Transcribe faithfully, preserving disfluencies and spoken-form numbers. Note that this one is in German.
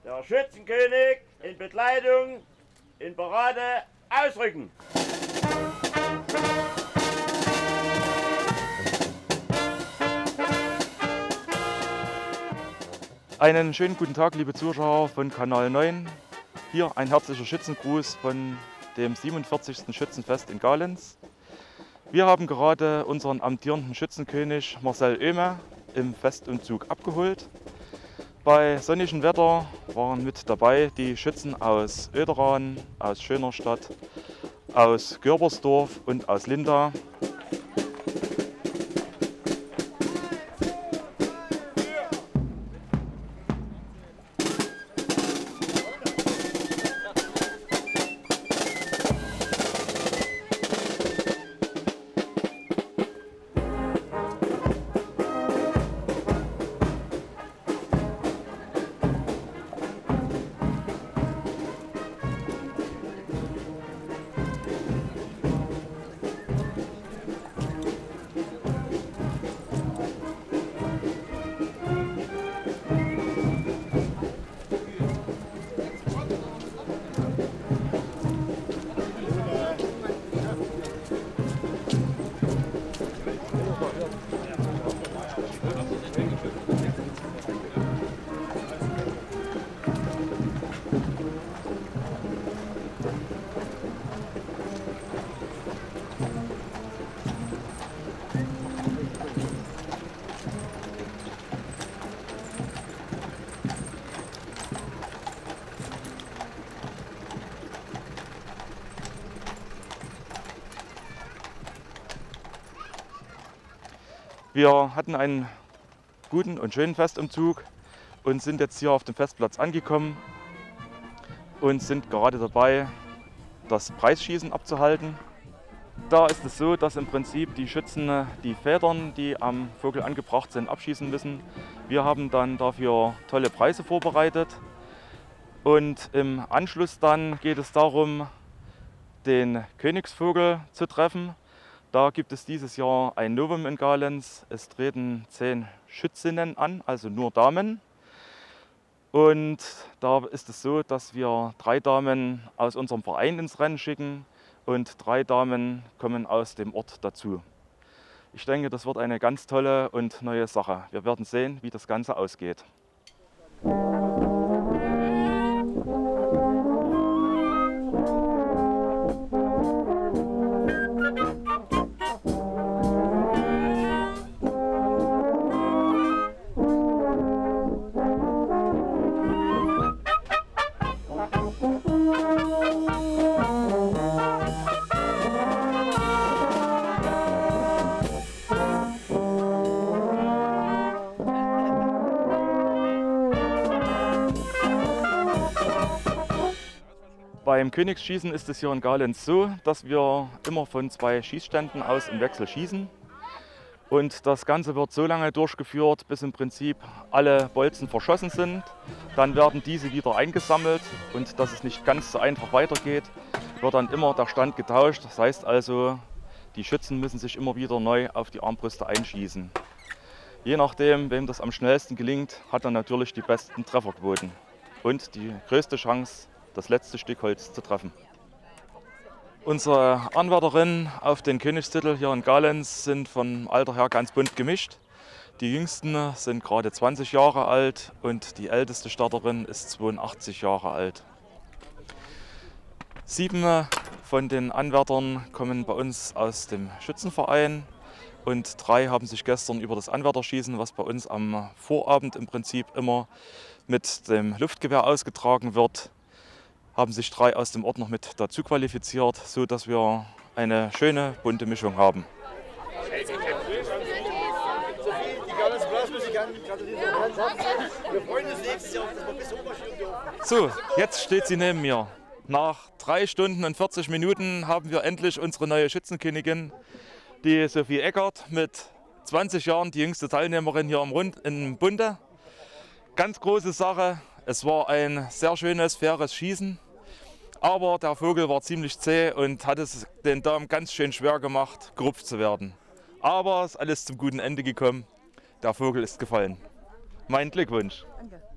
Der Schützenkönig in Bekleidung, in Parade, ausrücken! Einen schönen guten Tag, liebe Zuschauer von Kanal neun. Hier ein herzlicher Schützengruß von dem siebenundvierzigsten Schützenfest in Galenz. Wir haben gerade unseren amtierenden Schützenkönig Marcel Oehme im Festumzug abgeholt. Bei sonnigem Wetter waren mit dabei die Schützen aus Oederan, aus Schönerstadt, aus Görbersdorf und aus Linda. Wir hatten einen guten und schönen Festumzug und sind jetzt hier auf dem Festplatz angekommen und sind gerade dabei, das Preisschießen abzuhalten. Da ist es so, dass im Prinzip die Schützen die Federn, die am Vogel angebracht sind, abschießen müssen. Wir haben dann dafür tolle Preise vorbereitet und im Anschluss dann geht es darum, den Königsvogel zu treffen. Da gibt es dieses Jahr ein Novum in Galenz. Es treten zehn Schützinnen an, also nur Damen. Und da ist es so, dass wir drei Damen aus unserem Verein ins Rennen schicken und drei Damen kommen aus dem Ort dazu. Ich denke, das wird eine ganz tolle und neue Sache. Wir werden sehen, wie das Ganze ausgeht. Beim Königsschießen ist es hier in Galenz so, dass wir immer von zwei Schießständen aus im Wechsel schießen. Und das Ganze wird so lange durchgeführt, bis im Prinzip alle Bolzen verschossen sind. Dann werden diese wieder eingesammelt und dass es nicht ganz so einfach weitergeht, wird dann immer der Stand getauscht. Das heißt also, die Schützen müssen sich immer wieder neu auf die Armbrüste einschießen. Je nachdem, wem das am schnellsten gelingt, hat er natürlich die besten Trefferquoten und die größte Chance, das letzte Stück Holz zu treffen. Unsere Anwärterinnen auf den Königstitel hier in Galenz sind vom Alter her ganz bunt gemischt. Die jüngsten sind gerade zwanzig Jahre alt und die älteste Starterin ist zweiundachtzig Jahre alt. Sieben von den Anwärtern kommen bei uns aus dem Schützenverein und drei haben sich gestern über das Anwärterschießen, was bei uns am Vorabend im Prinzip immer mit dem Luftgewehr ausgetragen wird, haben sich drei aus dem Ort noch mit dazu qualifiziert, sodass wir eine schöne, bunte Mischung haben. So, jetzt steht sie neben mir. Nach drei Stunden und vierzig Minuten haben wir endlich unsere neue Schützenkönigin, die Sophie Eckert, mit zwanzig Jahren, die jüngste Teilnehmerin hier im, Rund, im Bunde. Ganz große Sache. Es war ein sehr schönes, faires Schießen, aber der Vogel war ziemlich zäh und hat es den Damen ganz schön schwer gemacht, gerupft zu werden. Aber es ist alles zum guten Ende gekommen. Der Vogel ist gefallen. Mein Glückwunsch. Danke.